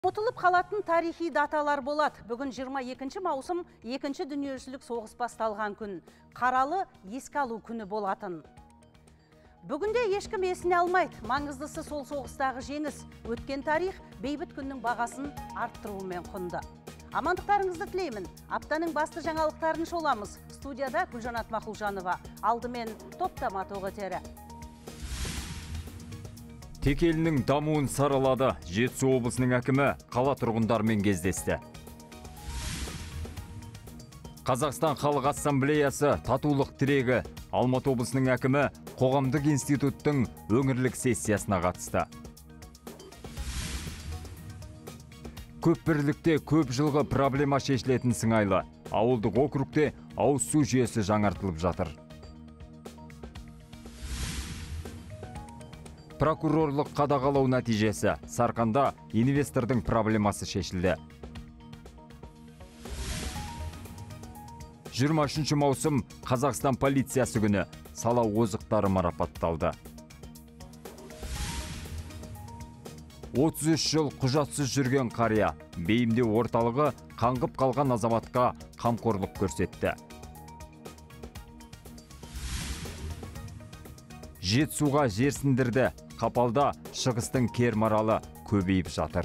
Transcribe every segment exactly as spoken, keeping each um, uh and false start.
Ұмытылып қалатын тарихи даталар болады. Бүгін жиырма екінші маусым екінші дүниежүзілік соғыс басталған күн. Қаралы еске алу күні болатын. Бүгінде ешкім есіне алмайды. Маңыздысы сол соғыстағы жеңіс. Өткен тарих бейбіт күннің бағасын арттыруымен құнды. Амандықтарыңызды тілеймін. Аптаның басты жаңалықтарын шоламыз. Студияда Гүлжанат Мақұлжанова. Алдымен топтама тоғытері. Текелінің дамуын саралады. Жетісу облысының әкімі қала тұрғындарымен кездесті. Қазақстан Халық Ассамблеясы татулық тірегі. Алматы облысының әкімі қоғамдық институттың өңірлік сессиясына қатысты. Көп бірлікте көп жылғы проблема шешілетін сыңайлы. Ауылдық округте ауыз су жүйесі жаңартылып жатыр. Прокурорлық қадағалау нәтижесі. Сарқанда инвестордың проблемасы шешілді. жиырма үшінші маусым Қазақстан полициясы күні. Сала озықтары марапатталды. отыз үш жыл құжатсыз жүрген қария. Бейімдеу орталығы қаңғып қалған азаматқа қамқорлық көрсетті. Жетісуға жерсіндірді. Қапалда шығыстың кермаралы көбейіп жатыр.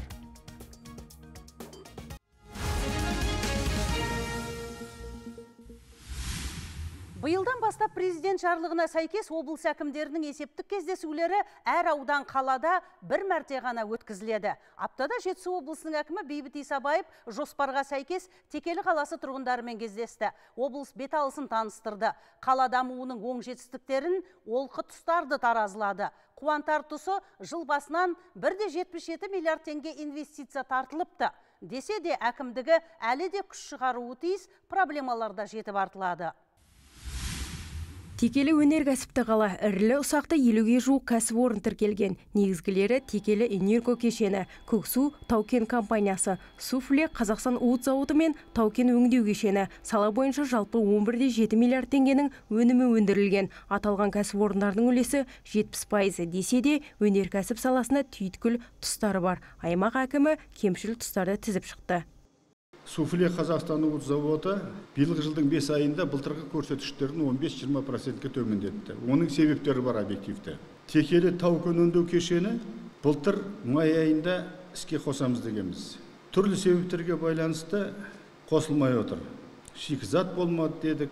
Биылдан бастап президент жарлығына сәйкес облыс әкімдерінің есептік кездесулері әр аудан қалада бір мәрте ғана өткізіледі. Аптада Жетісу облысының әкімі Бейбіт Исабаев жоспарға сәйкес Текелі қаласы тұрғындарымен кездесті. Облыс бет алысын таныстырды. Қала дамуының оң жетістіктерін, олқы тұстарды таразылады. Қуантар тұсы жыл басынан бір де жетпіс жеті миллиард теңге инвестиция тартылыпты. Десе де әкімдігі әлі де күш шығаруы тиіс, проблемаларда жетіп артылады. Текелі өнеркәсіпті қала, ірілі ұсақты елуге жуық кәсіпорын тіркелген. Негізгілері Текелі энерго кешені, Көксу Таукен компаниясы, Суфле Қазақстан уыт зауыты мен Таукен өңдеу кешені. Сала бойынша жалпы он бір де жеті миллиард теңгенің өнімі өндірілген. Аталған кәсіпорындардың үлесі жетпіс пайыз десе де, өнеркәсіп саласына түйткіл тұстары бар. Аймақ әкімі кемшіл тұстарды тізіп шықты. Суфле Қазақстан уыт зауыты биылғы жылдың бес айында былтырғы көрсеткіштердің он бес жиырма процентке төмендетті. Оның себептері бар объективті. Текелі Таукен өңдеу кешені былтыр май айында іске қосамыз дегенбіз. Түрлі себептерге байланысты қосылмай отыр. Шикізат болмады дедік,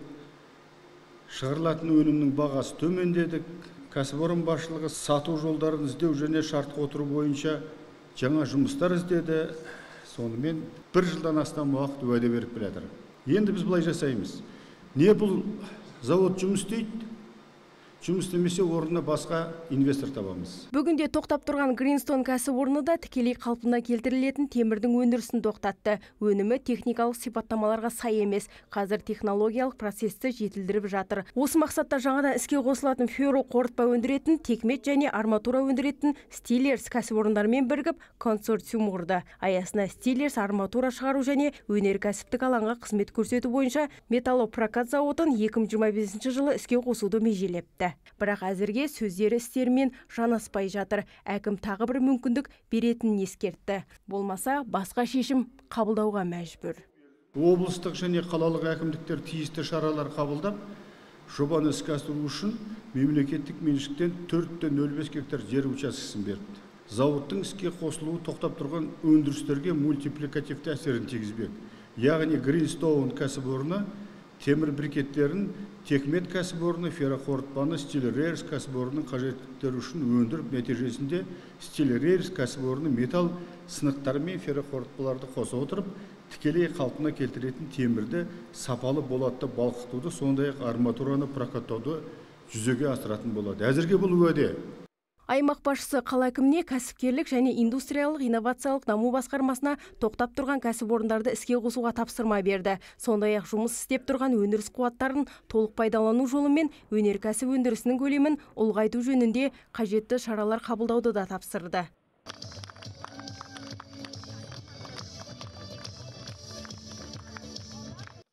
шығарылатын өнімнің бағасы төмендедік, кәсіпорын басшылығы сату жолдарын іздеу және шартқа отыру бойынша жаңа жұмыстар іздеді. Сонымен бір жылдан астам уақыт уәде беріп келатыр. Енді біз былай жасаймыз. Не бұл завод жұмыс істейді? Жұмыс істемесе орнына басқа инвестор табамыз. Бүгінде тоқтап тұрған Гринстон кәсіпорны да тікелей қалпына келтірілетін темірдің өндірісін тоқтатты. Өнімі техникалық сипаттамаларға сай емес. Қазір технологиялық процесті жетілдіріп жатыр. Осы мақсатта жаңадан іске қосылатын ферро қорытпа өндіретін, текмет және арматура өндіретін Стилерс кәсіпорындармен бірігіп консорциум құрды. Аясына Стилерс арматура шығару және өнеркәсіптік алаңға қызмет көрсету бойынша металлопрокат зауытын екі мың жиырма бесінші жылы іске қосуды межелепті. Бірақ әзірге сөздері істермен жанаспай жатыр. Әкім тағы бір мүмкіндік беретінін ескертті. Болмаса басқа шешім қабылдауға мәжбүр. Облыстық және қалалық әкімдіктер тиісті шаралар қабылдап, жобаны іске асыру үшін мемлекеттік меншіктен төрт те нөл бес гектар жер учаскесін берді. Зауыттың іске қосылуы тоқтап тұрған өндірістерге мультипликативті әсерін тигізбек. Яғни Гринстоун кәсіпорны темір брикеттерін, текмет кәсіпорны, ферроқорытпаны, Стилерс кәсіпорнының қажеттіктері үшін өндіріп, нәтижесінде Стилерс кәсіпорны металл сынықтары мен ферроқорытпаларды қоса отырып, тікелей қалпына келтіретін темірді сапалы болатты балқытуды, сондай-ақ арматураны прокаттауды жүзеге асыратын болады. Әзірге бұл уәде. Аймақ басшысы қала әкіміне кәсіпкерлік және индустриялық инновациялық даму басқармасына тоқтап тұрған кәсіпорындарды іске қосуға тапсырма берді. Сондай-ақ жұмыс істеп тұрған өндіріс қуаттарын толық пайдалану жолымен өнеркәсіп өндірісінің көлемін ұлғайту жөнінде қажетті шаралар қабылдауды да тапсырды.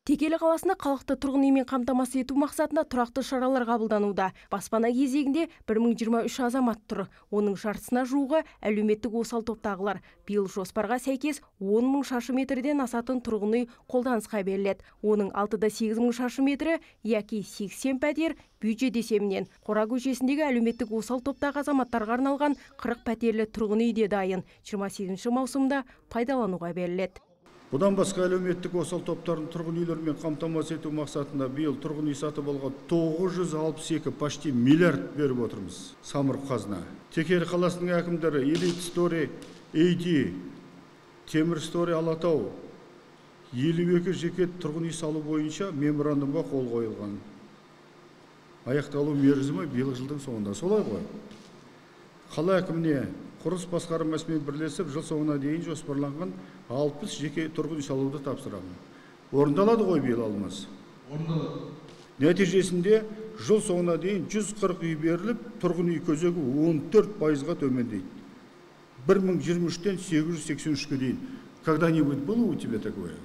Текелі қаласында халықты тұрғын үймен қамтамасыз ету мақсатында тұрақты шаралар қабылдануда. Баспана кезегінде бір мың жиырма үш азамат тұр. Оның жартысына жуығы әлеуметтік осал топтағылар. Биыл жоспарға сәйкес он мың шаршы метрден асатын тұрғын үй қолданысқа беріледі. Оның алтыда сегіз мың шаршы метрі яки сексен пәтер бюджет есебінен. Қора көшесіндегі әлеуметтік осал топтағы азаматтарға арналған қырық пәтерлі тұрғын үй де дайын. жиырма сегізінші маусымда пайдалануға беріледі. Бұдан басқа әлеуметтік осал топтарын тұрғын үйлермен қамтамасыз ету мақсатында биыл тұрғын үй сатып алған тоғыз жүз алпыс екі почти миллиард беріп отырмыз. Самұрық қазына. Текелі қаласының әкімдері Элит Стори, Эйди, Темір Стори, Алатау елу екі жеке тұрғын үй салу бойынша меморандумға қол қойылған. Аяқталу мерзімі биыл жылдың соңында. Солай ғой. Қала әкіміне құрылыс басқармасымен бірлесіп жыл соңына дейін жоспарланған алпыс жеке тұрғын үй салуды тапсырамын. Орындалады ғой биыл алмас. Орындалады. Нәтижесінде жыл соңына дейін жүз қырық үй беріліп, тұрғын үй көзегі он төрт пайызға төмендейді. бір мың жиырма үштен сегіз жүз сексен үшке дейін. Когда-нибудь было у тебя такое?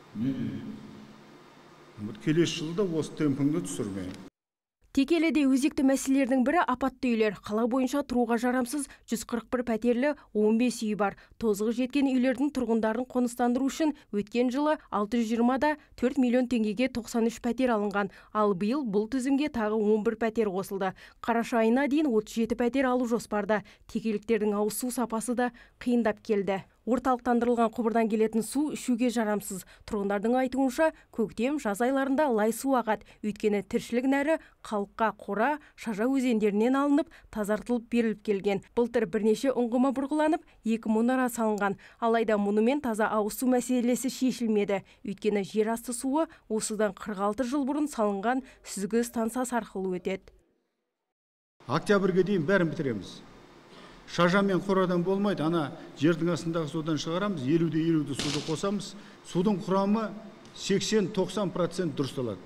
Вот келесі жылда осы темпіңді түсірме. Текеліде өзекті мәселелердің бірі апатты үйлер. Қала бойынша тұруға жарамсыз жүз қырық бір пәтерлі он бес үй бар. Тозығы жеткен үйлердің тұрғындарын қоныстандыру үшін өткен жылы алты жүз жиырмада төрт миллион теңгеге тоқсан үш пәтер алынған. Ал биыл бұл тізімге тағы он бір пәтер қосылды. Қараша айына дейін отыз жеті пәтер алу жоспарда. Текеліктердің ауыз су сапасы да қиындап келді. Орталықтандырылған құбырдан келетін су ішуге жарамсыз. Тұрғындардың айтуынша, көктем, жаз айларында лай су ағады. Өйткені тіршілік нәрі халыққа қора, шажа өзендерінен алынып, тазартылып беріліп келген. Былтыр бірнеше ұңғыма бұрғыланып, екі мұнара салынған. Алайда мұнымен таза ауыз су мәселесі шешілмеді. Өйткені жер асты суы осыдан қырық алты жыл бұрын салынған сүзгі станциясы арқылы өтеді. Октябрьге дейін бәрін бітіреміз. Шажа мен қорадан болмайды, ана жердің астындағы судан шығарамыз, елуде елуді суды қосамыз. Судың құрамы сексен тоқсан процент дұрысталады.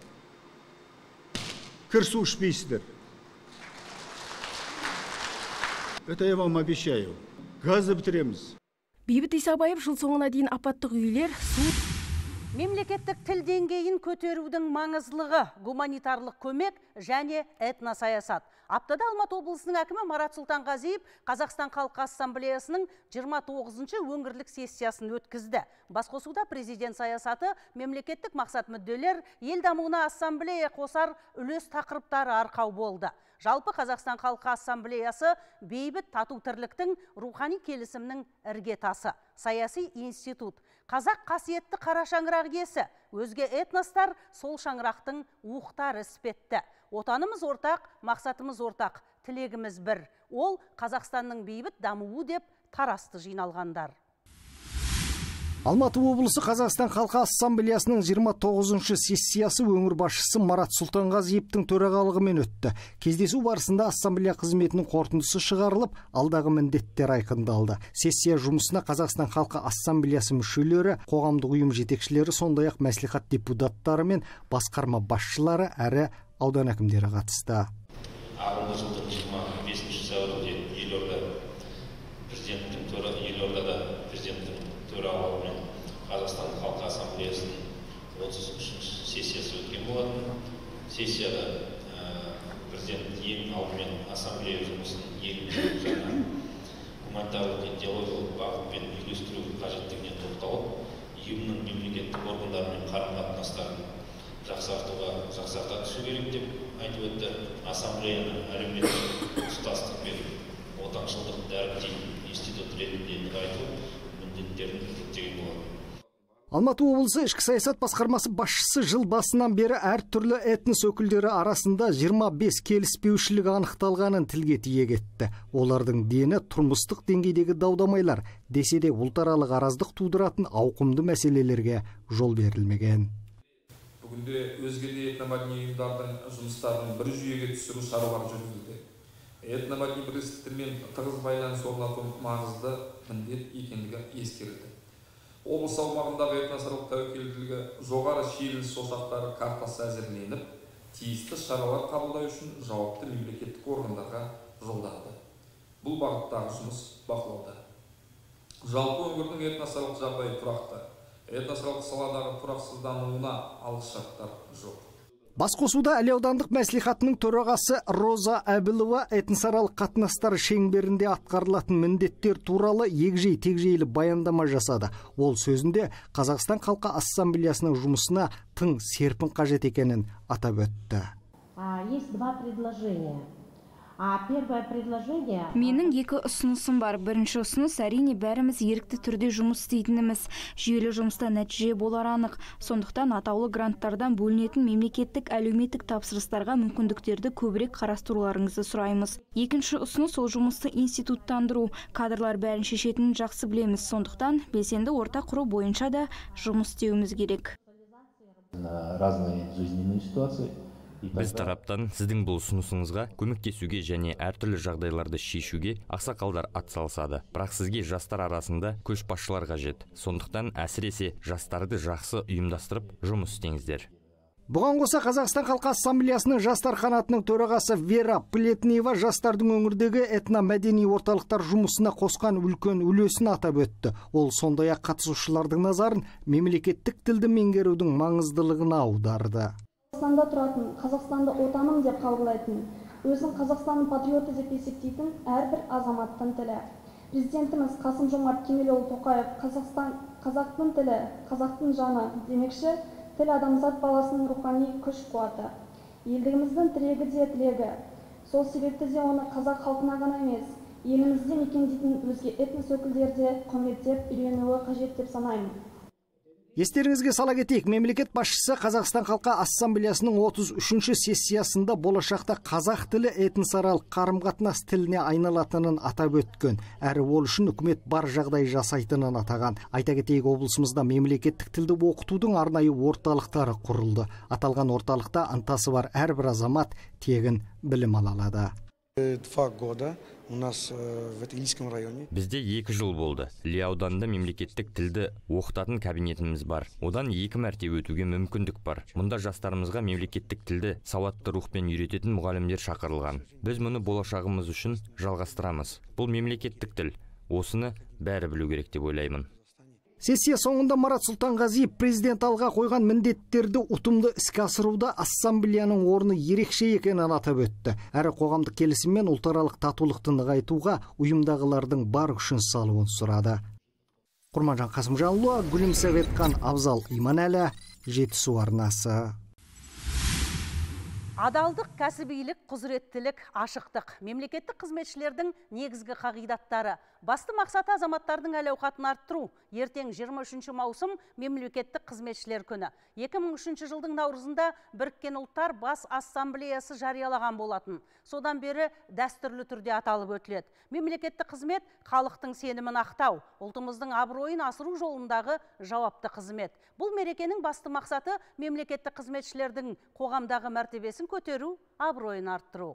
Кір су ішпейсіздер. Это я вам обещаю. Газды бітіреміз. Бейбіт Исабаев жыл соңына дейін апаттық үйлер, су... Мемлекеттік тіл деңгейін көтерудің маңыздылығы, гуманитарлық көмек және этносаясат. Аптада Алматы облысының әкімі Марат Сұлтанғазиев Қазақстан Халқы Ассамблеясының жиырма тоғызыншы өңірлік сессиясын өткізді. Басқосуда президент саясаты, мемлекеттік мақсат мүдделер, ел дамуына ассамблея қосар үлес тақырыптары арқау болды. Жалпы Қазақстан Халқы Ассамблеясы бейбіт тату тірліктің рухани келісімнің іргетасы, саяси институт. Қазақ қасиетті қара шаңырақ иесі, өзге этностар сол шаңырақтың уықтары іспетті. Отанымыз ортақ, мақсатымыз ортақ, тілегіміз бір. Ол Қазақстанның бейбіт дамуы деп тарасты жиналғандар. Алматы облысы Қазақстан Халқы Ассамблеясының жиырма тоғызыншы сессиясы өңір басшысы Марат Сұлтанғазиевтің төрағалығымен өтті. Кездесу барысында ассамблея қызметінің қорытындысы шығарылып, алдағы міндеттер айқындалды. Сессия жұмысына Қазақстан Халқы Ассамблеясы мүшелері, қоғамдық ұйым жетекшілері, сондай-ақ мәслихат депутаттары мен басқарма басшылары әрі аудан әкімдері қатысты. Ағымдағы жылдың жиырма бесінші сәуірінде елорда президенттің төрағалығымен елордада президенттің төрағалығымен Қазақстан Халқы Ассамблеясының отыз үшінші сессиясы өткен болатын. Сессияда президент ең алдымен ассамблея жұмысын еліміздің жаңа гуманитарлық идеологиялық бағытпен үйлестіру қажеттігіне тоқталып, ұйымның мемлекеттік органдарымен қарым-қатынастарын жақсартуға жақсарта түсу керек деп айтып өтті. Ассамблеяны әлеуметтік тұтастық пен отаншылдық дәріптейтін институт ретінде нығайту міндеттерін жүктеген болады. Алматы облысы ішкі саясат басқармасы басшысы жыл басынан бері әртүрлі этнос өкілдері арасында жиырма бес келіспеушілік анықталғанын тілге тиек етті. Олардың дені тұрмыстық деңгейдегі даудамайлар, десе де ұлтаралық араздық тудыратын ауқымды мәселелерге жол берілмеген. Бүгінде өзге де этномәдени ұйымдардың жұмыстарын бір жүйеге түсіру шаралары жүргізілді. Этномәдени бірлестіктермен тығыз байланыс орнату маңызды міндет екендігі ескерілді. Облыс аумағындағы этносаралық тәуекелділігі жоғары шиеленіс ошақтары картасы әзірленіп, тиісті шаралар қабылдау үшін жауапты мемлекеттік органдарға жолданды. Бұл бағыттағы жұмыс бақылауда. Жалпы өңірдің этносаралық жағдайы тұрақты. этносаралық саладағы тұрақсыздануына алыс шарттар жоқ. Басқосуда Іле аудандық мәслихатының төрағасы Роза Әбілова этносаралық қатынастар шеңберінде атқарылатын міндеттер туралы егжей-тегжейлі баяндама жасады. Ол сөзінде Қазақстан халқы ассамблеясының жұмысына тың серпін қажет екенін атап өтті. Есть два предложения. Первое предложение... Менің екі ұсынысым бар. Бірінші ұсыныс әрине бәріміз ерікті түрде жұмыс істейтініміз. Жүйелі жұмыста нәтиже болар анық. Сондықтан атаулы гранттардан бөлінетін мемлекеттік әлеуметтік тапсырыстарға мүмкіндіктерді көбірек қарастыруларыңызды сұраймыз. Екінші ұсыныс ол жұмысты институттандыру. Кадрлар бәрін шешетінін жақсы білеміз. Сондықтан белсенді орта құру бойынша да жұмыс істеуіміз керек. Разные жизненные ситуации. Біз тараптан сіздің бұл ұсынысыңызға көмектесуге және әртүрлі жағдайларды шешуге ақсақалдар атсалысады. Бірақ сізге жастар арасында көшбасшылар қажет. Сондықтан әсіресе жастарды жақсы ұйымдастырып жұмыс істеңіздер. Бұған қоса Қазақстан халқы ассамблеясының жастар қанатының төрағасы Вера Плетнева жастардың өңірдегі этномәдени орталықтар жұмысына қосқан үлкен үлесін атап өтті. Ол сондай-ақ қатысушылардың назарын мемлекеттік тілді меңгерудің маңыздылығына аударды. Қазақстанда тұратын, Қазақстанды отаным деп қабылдайтын, өзін Қазақстанның патриоты деп есептейтін әрбір азаматтың тілі. Президентіміз Қасым-Жомарт Кемелұлы Тоқаев Қазақстан қазақтың тілі, қазақтың жаны демекші, тіл адамзат баласының рухани күш-қуаты. Елдігіміздің тірегі де тілегі. Сол себепті де оны қазақ халқына ғана емес, елімізде мекендейтін өзге этнос өкілдері де құрметтеп үйренуі қажет деп санаймын. Естеріңізге сала кетейік, мемлекет басшысы Қазақстан халқы ассамблеясының отыз үшінші сессиясында болашақта қазақ тілі этносаралық қарым-қатынас тіліне айналатынын атап өткен. Әрі ол үшін үкімет бар жағдай жасайтынын атаған. Айта кетейік, облысымызда мемлекеттік тілді оқытудың арнайы орталықтары құрылды. Аталған орталықта ынтасы бар әрбір азамат тегін білім ала алады. Два года у нас в Илийском районе. Бізде екі жыл болды. Іле ауданында мемлекеттік тілді оқытатын кабинетіміз бар. Одан екі мәрте өтуге мүмкіндік бар. Мұнда жастарымызға мемлекеттік тілді сауатты рухпен үйрететін мұғалімдер шақырылған. Біз мұны болашағымыз үшін жалғастырамыз. Бұл мемлекеттік тіл. Осыны бәрі білу керек деп ойлаймын. Сессия соңында Марат Сұлтанғазиев президент алға қойған міндеттерді ұтымды іске асыруда ассамблеяның орны ерекше екенін атап өтті. Әрі қоғамдық келісім мен ұлтаралық татулықты нығайтуға ұйымдағылардың бар күшін салуын сұрады. Құрманжан Қасымжанұлы, Гүлімсәветқан Абзал Иманәлі, Жетісу арнасы. Адалдық, кәсібилік, құзыреттілік, ашықтық. Мемлекеттік қызметшілердің негізгі қағидаттары. Басты мақсаты азаматтардың әл-ауқатын арттыру. Ертең жиырма үшінші маусым мемлекеттік қызметшілер күні. екі мың үшінші жылдың наурызында Біріккен ұлттар бас ассамблеясы жариялаған болатын. Содан бері дәстүрлі түрде аталып өтіледі. Мемлекеттік қызмет халықтың сенімін ақтау, ұлтымыздың абыройын асыру жолындағы жауапты қызмет. Бұл мерекенің басты мақсаты мемлекеттік қызметшілердің қоғамдағы мәртебесін көтеру, абыройын арттыру.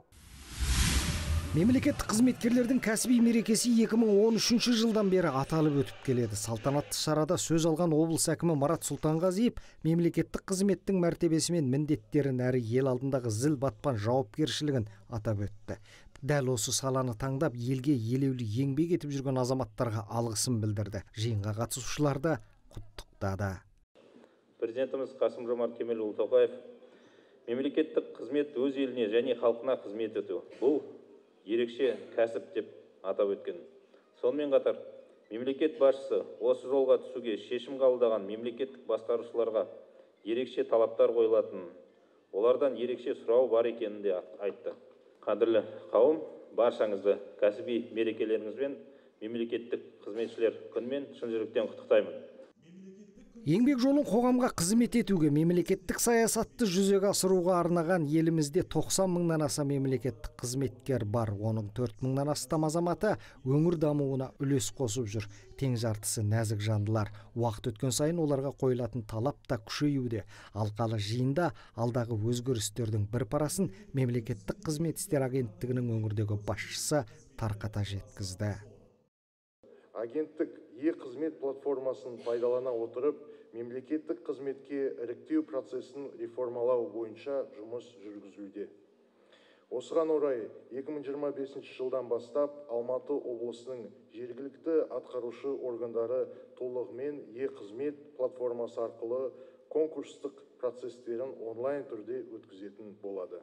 Мемлекеттік қызметкерлердің кәсіби мерекесі екі мың он үшінші жылдан бері аталып өтіп келеді. Салтанатты шарада сөз алған облыс әкімі Марат Сұлтанғазиев мемлекеттік қызметтің мәртебесі мен міндеттерін әрі ел алдындағы зіл батпан жауапкершілігін атап өтті. Дәл осы саланы таңдап елге елеулі еңбек етіп жүрген азаматтарға алғысын білдірді. Жиынға қатысушыларды құттықтады. Президентіміз Қасым-Жомарт Кемелұлы Тоқаев мемлекеттік қызмет өз еліне және халқына қызмет ету. Бұл ерекше кәсіп деп атап өткен. Сонымен қатар, мемлекет басшысы осы жолға түсуге шешім қабылдаған мемлекеттік басқарушыларға ерекше талаптар қойылатынын, олардан ерекше сұрау бар екенін де айтты. Қадірлі қауым, баршаңызды кәсіби мерекелеріңізбен мемлекеттік қызметшілер күнімен шын жүректен құттықтаймын. Еңбек жолын қоғамға қызмет етуге, мемлекеттік саясатты жүзеге асыруға арнаған елімізде тоқсан мыңнан аса мемлекеттік қызметкер бар. Оның төрт мыңнан астам азаматы өңір дамуына үлес қосып жүр. Тең жартысы нәзік жандылар. Уақыт өткен сайын оларға қойылатын талап та күшеюде. Алқалы жиында алдағы өзгерістердің бір парасын мемлекеттік қызмет істер агенттігінің өңірдегі басшысы тарқата жеткізді. Агенттік е-қызмет платформасын пайдалана отырып, мемлекеттік қызметке іріктеу процесін реформалау бойынша жұмыс жүргізуде. Осыған орай екі мың жиырма бесінші жылдан бастап Алматы облысының жергілікті атқарушы органдары толығымен е-қызмет платформасы арқылы конкурстық процестерін онлайн түрде өткізетін болады.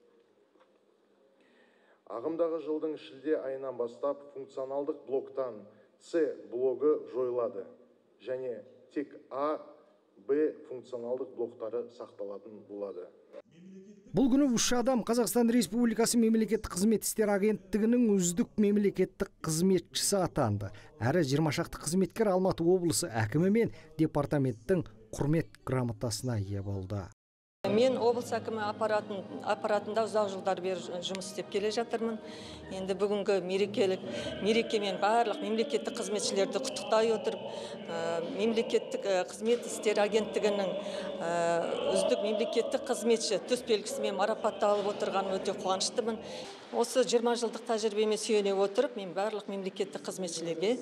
Ағымдағы жылдың шілде айынан бастап функционалдық блоктан С блогы жойылады және тек А, Б функционалдық блоктары сақталатын болады. Бұл күні үш адам Қазақстан Республикасы мемлекеттік қызмет істері агенттігінің үздік мемлекеттік қызметшісі атанды. Әрі жиырма шақты қызметкер Алматы облысы әкімі мен департаменттің құрмет грамотасына ие болды. Мен облыс әкімі аппаратында ұзақ жылдар бері жұмыс істеп келе жатырмын. Енді бүгінгі мерекелік мерекемен барлық мемлекеттік қызметшілерді құттықтай отырып, мемлекеттік қызмет істері агенттігінің үздік мемлекеттік қызметші төсбелгісімен марапатталып отырғаным өте қуаныштымын. Осы жиырма жылдық тәжірибеме сүйене отырып, мен барлық мемлекеттік қызметшілерге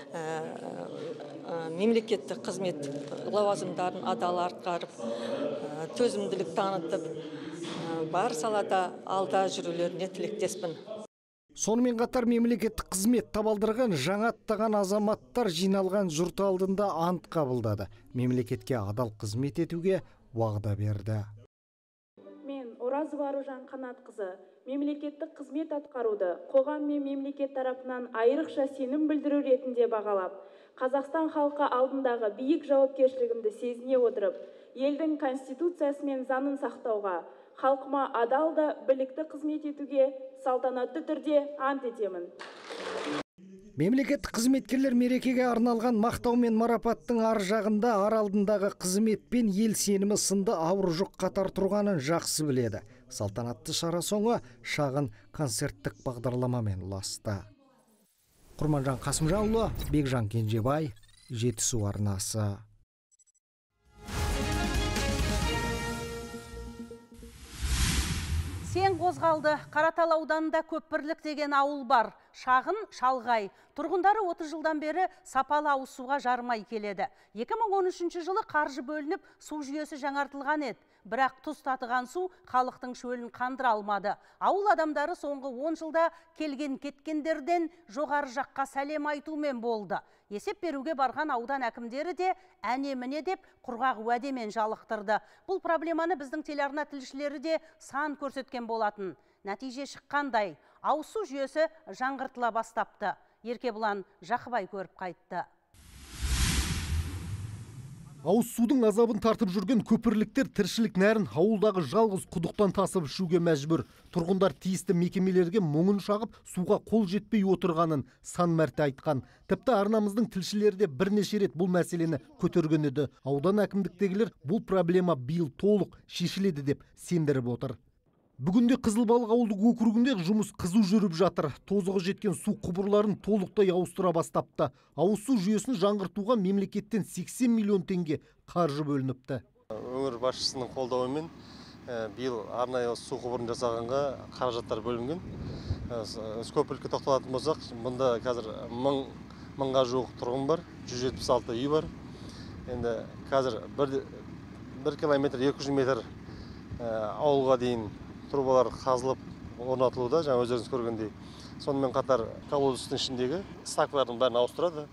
мемлекеттік қызмет лауазымдарын адал атқарып, төзімділік танытып, бар салада алда жүрулеріне тілектеспін. Сонымен қатар мемлекеттік қызмет табалдырған жаңа аттаған азаматтар жиналған жұрт алдында ант қабылдады. Мемлекетке адал қызмет етуге уағда берді. Мен Оразова Аружан Қанатқызы мемлекеттік қызмет атқаруды қоғам мен мемлекет тарапынан айрықша сенім білдіру ретінде бағалап, Қазақстан халқы алдындағы биік жауапкершілігімді сезіне отырып, елдің конституциясы мен заңын сақтауға, халқыма адал да білікті қызмет етуге салтанатты түрде ант етемін. Мемлекеттік қызметкерлер мерекеге арналған мақтау мен марапаттың ар жағында ар алдындағы қызмет пен ел сенімі сынды ауыр жүк қатар тұрғанын жақсы біледі. Салтанатты шара соңы шағын концерттік бағдарламамен ұласты. Құрманжан Қасымжанұлы, Бекжан Кенжебай, Жетісу арнасы. Сен қозғалды. Қаратал ауданында Көпбірлік деген ауыл бар. Шағын, шалғай. Тұрғындары отыз жылдан бері сапалы ауыз суға жарымай келеді. екі мың он үшінші жылы қаржы бөлініп, су жүйесі жаңартылған еді. Бірақ тұз татыған су халықтың шөлін қандыра алмады. Ауыл адамдары соңғы он жылда келген кеткендерден жоғары жаққа сәлем айтумен болды. Есеп беруге барған аудан әкімдері де әне міне деп құрғақ уәдемен жалықтырды. Бұл проблеманы біздің телеарна тілшілері де сан көрсеткен болатын. Нәтиже шыққандай, ауыз су жүйесі жаңғыртыла бастапты. Еркебұлан Жақыбай көріп қайтты. Ауыз судың азабын тартып жүрген көпірліктер тіршілік нәрін ауылдағы жалғыз құдықтан тасып ішуге мәжбүр. Тұрғындар тиісті мекемелерге мұңын шағып, суға қол жетпей отырғанын сан мәрте айтқан. Тіпті арнамыздың тілшілері де бірнеше рет бұл мәселені көтерген еді. Аудан әкімдіктегілер бұл проблема биыл толық шешіледі деп сендіріп отыр. Бүгінде Қызылбалық ауылдық округінде жұмыс қызу жүріп жатыр. Тозығы жеткен су құбырларын толықтай ауыстыра бастапты. Ауыз су жүйесін жаңғыртуға мемлекеттен сексен миллион теңге қаржы бөлініпті. Өңір басшысының қолдауымен биыл арнайы су құбырын жасағанға қаражаттар бөлінген. Көпірлікке тоқталатын болсақ, мұнда қазір мың мыңға жуық тұрғын бар, жүз жетпіс алты үй бар. Енді қазір бір километр екі жүз метр ауылға дейін трубалар қазылып орнатылуда, жаңа өздеріңіз көргендей. Сонымен қатар колодустың ішіндегі стакалардың бәрін ауыстырады.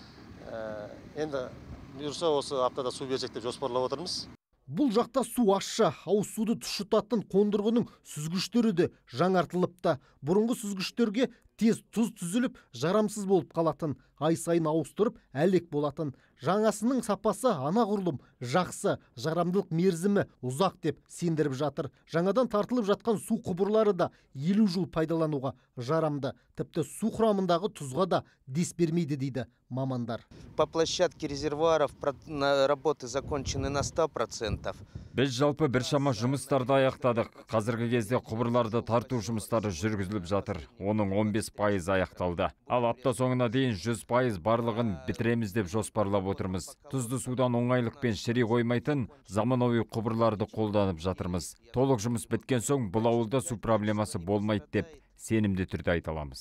Енді бұйырса осы аптада су берсек деп жоспарлап отырмыз. Бұл жақта су ащы, ауыз суды тұщытатын қондырғының сүзгіштері де жаңартылыпты. Бұрынғы сүзгіштерге тез тұз түзіліп, жарамсыз болып қалатын, ай сайын ауыстырып, әлек болатын. Жаңасының сапасы анағұрлым жақсы, жарамдылық мерзімі ұзақ деп сендіріп жатыр. Жаңадан тартылып жатқан су құбырлары да елу жыл пайдалануға жарамды. Тіпті су құрамындағы тұзға да дес бермейді дейді мамандар. По площадке резервуаров работы закончены на сто процентов. Біз жалпы біршама жұмыстарды аяқтадық. Қазіргі кезде құбырларды тарту жұмыстары жүргізіліп жатыр. Оның он бес пайызы аяқталды. Ал апта соңына дейін жүз пайыз барлығын бітіреміз деп жоспарлап отырмыз. Тұзды судан оңайлықпен шіре қоймайтын заманауи құбырларды қолданып жатырмыз. Толық жұмыс біткен соң бұл ауылда су проблемасы болмайды деп сенімді түрде айта аламыз.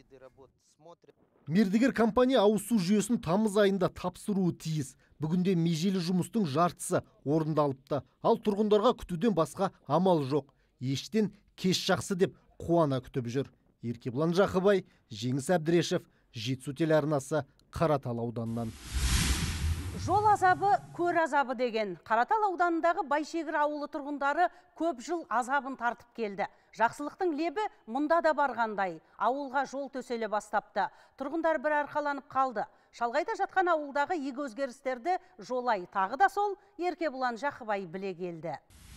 Мердігер компания ауыз су жүйесін тамыз айында тапсыруы тиіс. Бүгінде межелі жұмыстың жартысы орындалыпты. Ал тұрғындарға күтуден басқа амал жоқ. Ештен кеш жақсы деп қуана күтіп жүр. Еркебұлан Жақыбай, Жеңіс Әбдірешев, Жетісу телеарнасы, Қаратал ауданынан. Жол азабы, көр азабы деген. Қаратал ауданындағы Байшегір ауылы тұрғындары көп жыл азабын тартып келді. Жақсылықтың лебі мұнда да барғандай. Ауылға жол төселе бастапты. Тұрғындар бір арқаланып қалды. Шалғайда жатқан ауылдағы игі өзгерістерді жолай тағы да сол Еркебұлан Жақыбай біле келді.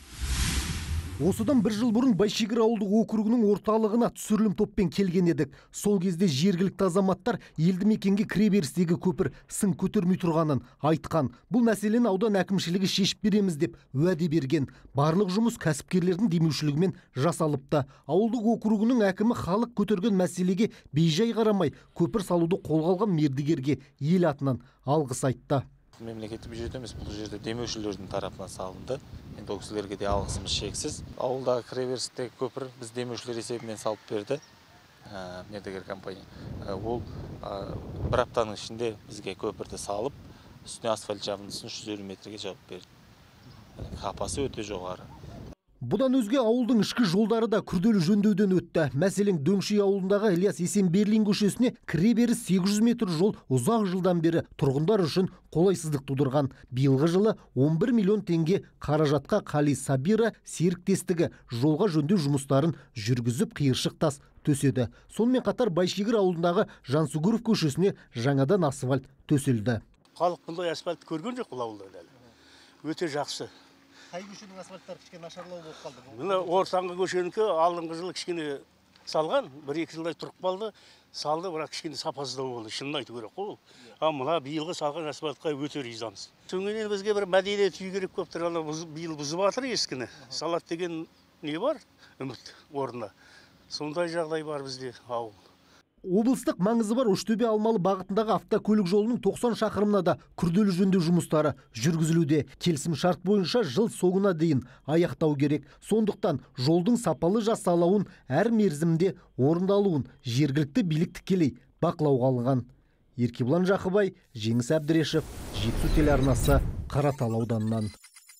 Осыдан бір жыл бұрын Байшегір ауылдық округінің орталығына түсірілім топпен келген едік. Сол кезде жергілікті азаматтар елді мекенге кіреберістегі көпір сын көтермей тұрғанын айтқан. Бұл мәселені аудан әкімшілігі шешіп береміз деп уәде берген. Барлық жұмыс кәсіпкерлердің демеушілігімен жасалыпты. Ауылдық округінің әкімі халық көтерген мәселеге бейжай қарамай көпір салуды қолға алған мердігерге ел атынан алғыс айтты. Мемлекеттік бюджет емес, бұл жерде демеушілердің тарапынан салынды. Енді ол кісілерге де алғысымыз шексіз. Ауылдағы кіреберістегі көпір біз демеушілер есебінен салып берді. Мердігер компания. Ол бір аптаның ішінде бізге көпірді салып, үстіне асфальт жабындысын жүз елу метрге жауып берді. Қапасы өте жоғары. Бұдан өзге ауылдың ішкі жолдары да күрделі жөндеуден өтті. Мәселен, Дөңшей ауылындағы Ильяс Есенберлин көшесіне кіреберіс сегіз жүз метр жол ұзақ жылдан бері тұрғындар үшін қолайсыздық тудырған. Биылғы жылы он бір миллион теңге қаражатқа Қали Сабира серіктестігі жолға жөндеу жұмыстарын жүргізіп қиыршық тас төседі. Сонымен қатар Байшегір ауылындағы Жансүгіров көшесіне жаңадан асфальт төселді. Халық бұндай асфальт көрген жоқ бұл ауылда. Өте жақсы. Қай көшенің асфальттары кішкене нашарлау болып қалды? Мына Ортаңғы көшенікі алдыңғы жылы кішкене салған, бір-екі жылдай тұрып қалды, салды, бірақ кішкене сапасыздау болды, шынын айту керек қой. А мына биылғы салған асфальтқа өте ризамыз. Соңынан бізге бір мәдениет үй керек болып тұр, биыл бұзып жатыр ескіні. Салат деген не бар? Үміт орнына. Сондай жағдай бар бізде ауыл. Облыстық маңызы бар Оштөбе Алмалы бағытындағы автокөлік жолының тоқсан шақырымына да күрделі жөндеу жұмыстары жүргізілуде. Келісім шарт бойынша жыл соңына дейін аяқтау керек. Сондықтан жолдың сапалы жасалуын әр мерзімде орындалуын жергілікті билік тікелей бақылауға алған. Еркебұлан Жақыбай, Жеңіс Әбдірешев, Жетісу телеарнасы, Қаратал ауданынан.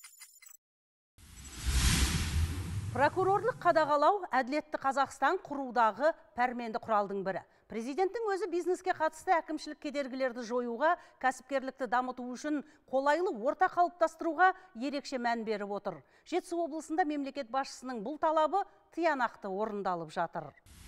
Прокурорлық қадағалау әділетті Қазақстан құрудағы пәрменді құралдың бірі. Президенттің өзі бизнеске қатысты әкімшілік кедергілерді жоюға, кәсіпкерлікті дамыту үшін қолайлы орта қалыптастыруға ерекше мән беріп отыр. Жетісу облысында мемлекет басшысының бұл талабы тиянақты орындалып жатыр.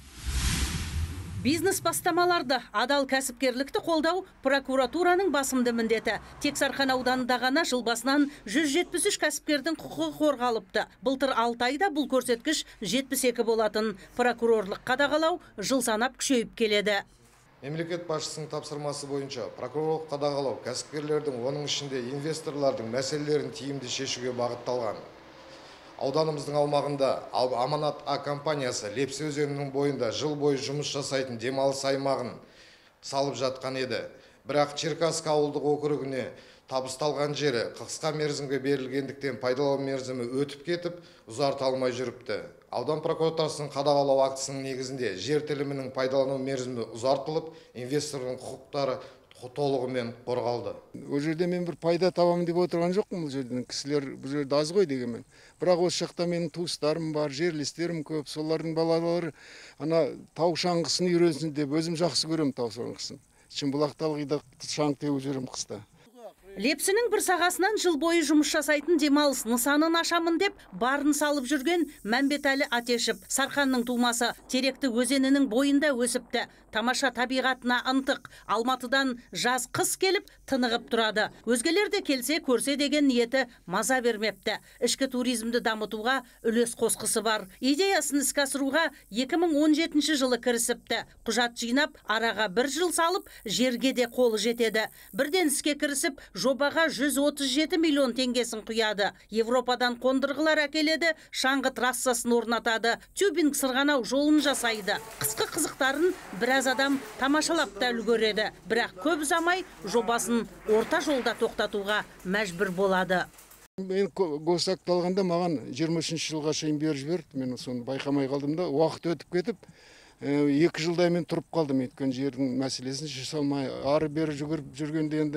Бизнес бастамаларды, адал кәсіпкерлікті қолдау прокуратураның басымды міндеті. Тек Сарқан ауданында ғана жыл басынан жүз жетпіс үш кәсіпкердің құқығы қорғалыпты. Былтыр алты айда бұл көрсеткіш жетпіс екі болатын. Прокурорлық қадағалау жыл санап күшейіп келеді. Мемлекет басшысының тапсырмасы бойынша прокурорлық қадағалау кәсіпкерлердің, оның ішінде инвесторлардың мәселелерін тиімді шешуге бағытталған. Ауданымыздың аумағында Аманат А компаниясы Лепсі өзенінің бойында жыл бойы жұмыс жасайтын демалыс аймағын салып жатқан еді. Бірақ Черкасск ауылдық округіне табысталған жері қысқа мерзімге берілгендіктен пайдалану мерзімі өтіп кетіп, ұзартылмай жүріпті. Аудан прокуратурасының қадағалау актісінің негізінде жер телімінің пайдалану мерзімі ұзартылып, инвестордың құқықтары толығымен қорғалды. Ол жерде мен бір пайда табамын деп отырған жоқпын, бұл жерден кісілер бұл жерде аз ғой дегенмен. Бірақ осы жақта менің туыстарым бар, жерлестерім көп, солардың балалары ана тау шаңғысын үйренсін деп өзім жақсы көремін тау шаңғысын. Шымбұлақталғыда шаң теуіп жүрем қыста. Лепсінің бір сағасынан жыл бойы жұмыс жасайтын демалыс нысанын ашамын деп барын салып жүрген Мәмбетәлі Атешіп, Сарқанның тумасы, Теректі өзенінің бойында өсіпті. Тамаша табиғатына ынтық, Алматыдан жаз қыс келіп тынығып тұрады. Өзгелер де келсе көрсе деген ниеті маза бермепті. Ішкі туризмді дамытуға үлес қосқысы бар. Идеясын іске асыруға екі мың он жетінші жылы кірісіпті. Құжат жинап, араға бір жыл салып, жерге де қолы жетеді. Бірден іске кірісіп, жобаға жүз отыз жеті миллион теңгесін құяды. Европадан қондырғылар әкеледі, шаңғы трассасын орнатады, тюбинг сырғанау жолын жасайды. Қысқы қызықтарын біраз адам тамашалап та үлгереді. Бірақ көп ұзамай жобасын орта жолда тоқтатуға мәжбүр болады. Мен госакт алғанда маған жиырма үшінші жылға шейін беріп жіберді. Мен соны байқамай қалдым да, уақыт өтіп кетіп, екі жылдай мен тұрып қалдым. Өйткені жердің мәселесін шеше алмай, ары бері жүгіріп жүргенде енді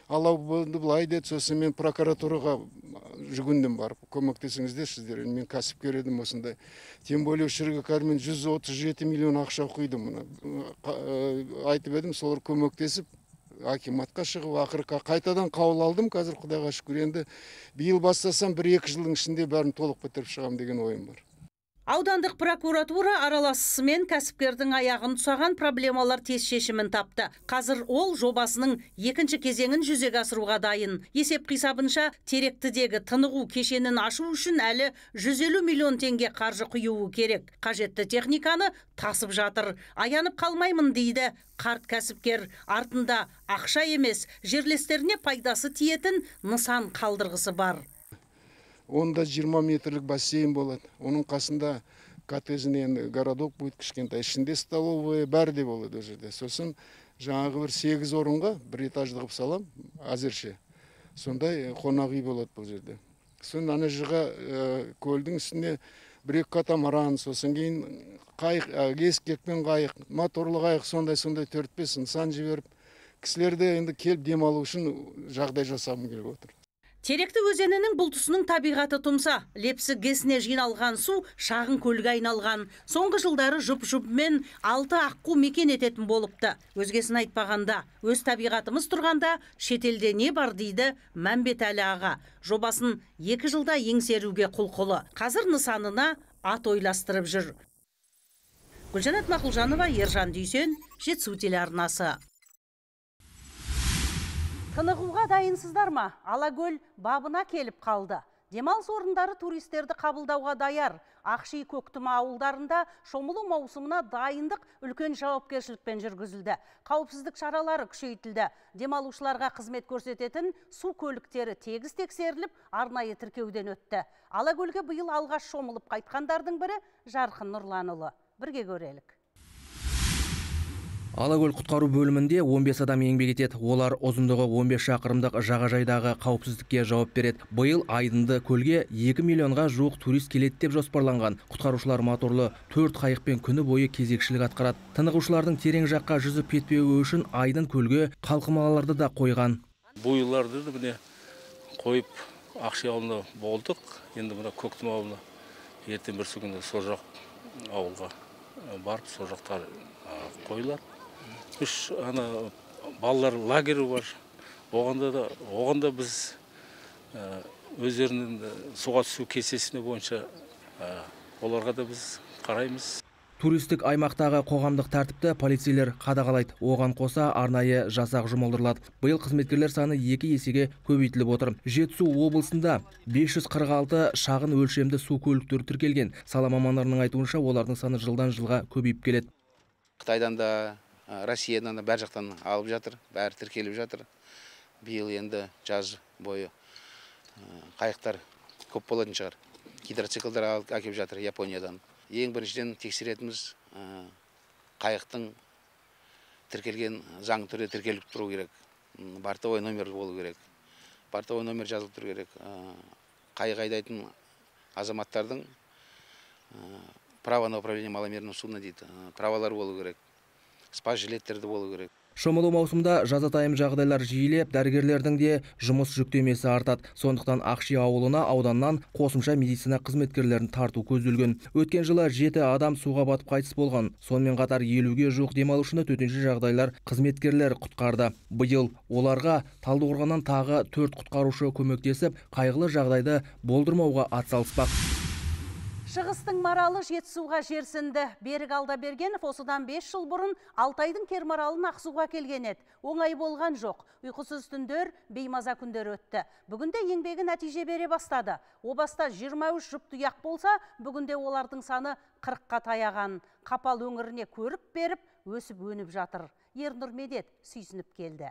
алау болды былай деді. Сосын мен прокуратураға жүгіндім барып, көмектесіңіздерші, мен кәсіпкер едім осындай. Тем более шіргекармен жүз отыз жеті миллион ақша құйдым. Айтып едім, солар көмектесіп, акиматқа шығып, ақырға қайтадан қаулы алдым. Қазір Құдайға шүкір, енді биыл бастасам бір-екі жылдың ішінде бәрін толық бітіріп шығам деген ойым бар. Аудандық прокуратура араласысымен кәсіпкердің аяғын тұсаған проблемалар тез шешімін тапты. Қазір ол жобасының екінші кезеңін жүзеге асыруға дайын. Есеп қисабынша Теректідегі тынығу кешенін ашу үшін әлі жүз елу миллион теңге қаржы құюы керек. Қажетті техниканы тасып жатыр. Аянып қалмаймын дейді қарт кәсіпкер. Артында ақша емес, жерлестеріне пайдасы тиетін нысан қалдырғысы бар. Онда жиырма метрлік бассейн болады. Оның қасында коттеджный городок будет, кішкентай, ішінде столовая, бәрі де болады ол жерде. Сосын жаңағы бір сегіз орынға бір этажды қылып салам, әзірше. Сондай қонақ үй болады бұл жерде. Сосын ана жыға көлдің үстіне бір-екі катамаран, сосын кейін қайық, ескекпен қайық, моторлы қайық, сондай-сондай төрт-бес нысан жіберіп, кісілерді енді келіп демалу үшін жағдай жасағым келіп отыр. Теректі өзенінің бұл тұсының табиғаты тұмса, лепсі гесіне жиналған су шағын көлге айналған. Соңғы жылдары жұп-жұпмен алты аққу мекен ететін болыпты. Өзгесін айтпағанда, өз табиғатымыз тұрғанда шетелде не бар дейді Мәмбет Әлі аға. Жобасын екі жылда еңсеруге құлқылы. Қазір нысанына ат ойластырып жүр. Гүлжанат Мақұлжанова, Ержан Дүйсен, Жетісу телеарнасы. Тынығуға дайынсыздар ма? Алакөл бабына келіп қалды. Демалыс орындары туристерді қабылдауға даяр. Ақши Көктұма ауылдарында шомылу маусымына дайындық үлкен жауапкершілікпен жүргізілді. Қауіпсіздік шаралары күшейтілді. Демалушыларға қызмет көрсететін су көліктері тегіс тексеріліп, арнайы тіркеуден өтті. Алакөлге биыл алғаш шомылып қайтқандардың бірі Жарқын Нұрланұлы. Бірге көрелік. Алакөл құтқару бөлімінде он бес адам еңбек етеді. Олар ұзындығы он бес шақырымдық жағажайдағы қауіпсіздікке жауап береді. Биыл айдынды көлге екі миллионға жуық турист келеді деп жоспарланған. Құтқарушылар моторлы төрт қайықпен күні бойы кезекшілік атқарады. Тынығушылардың терең жаққа жүзіп кетпеуі үшін айдын көлге қалқымаларды да қойған. Бұйыларды да міне қойып Ақши ауылында болдық. Енді мына Көктім ауылына ертең бір күні сол жақ ауылға барып сол жақтар қойылар. Үш ана балалар лагері бар. Оғанда да, оғанда біз өздерінің суға түсу кестесіне бойынша оларға да біз қараймыз. Туристік аймақтағы қоғамдық тәртіпті полицейлер қадағалайды. Оған қоса арнайы жасақ жұмылдырылады. Биыл қызметкерлер саны екі есеге көбейтіліп отыр. Жетісу облысында бес жүз қырық алты шағын өлшемді су көліктері тіркелген. Сала мамандарының айтуынша олардың саны жылдан жылға көбейіп келеді. Қытайдан да, Россиядан да бәр жақтан алып жатыр, бәрі тіркеліп жатыр. Биыл енді жаз бойы қайықтар көп болатын шығар. Гидроциклдар әкеп жатыр Япониядан. Ең біріншіден тексеретіміз қайықтың тіркелген заң түрде тіркеліп тұру керек. Бортовой номер болу керек. Бортовой номер жазылып тұру керек. Қайық айдайтын азаматтардың право на управление маломерным судном дейді. Правалар болу керек. Спас жилеттерді болу керек. Шомылу маусымда жазатайым жағдайлар жиілеп, дәрігерлердің де жұмыс жүктемесі артады. Сондықтан Ақши ауылына ауданнан қосымша медицина қызметкерлерін тарту көзделген. Өткен жылы жеті адам суға батып қайтыс болған. Сонымен қатар елуге жуық демалушыны төтенше жағдайлар қызметкерлер құтқарды. Биыл оларға Талдықорғаннан тағы төрт құтқарушы көмектесіп, қайғылы жағдайды болдырмауға атсалыспақ. Шығыстың маралы Жетісуға жерсінді. Берік Алдабергенов осыдан бес жыл бұрын Алтайдың кермаралын Ақсуға келген еді. Оңай болған жоқ. Ұйқысыз түндер, беймаза күндер өтті. Бүгінде еңбегі нәтиже бере бастады. О баста жиырма үш жұп тұяқ болса, бүгінде олардың саны қырыққа таяған. Қапал өңіріне көріп беріп, өсіп өніп жатыр. Ернұр Медет сүйсініп келді.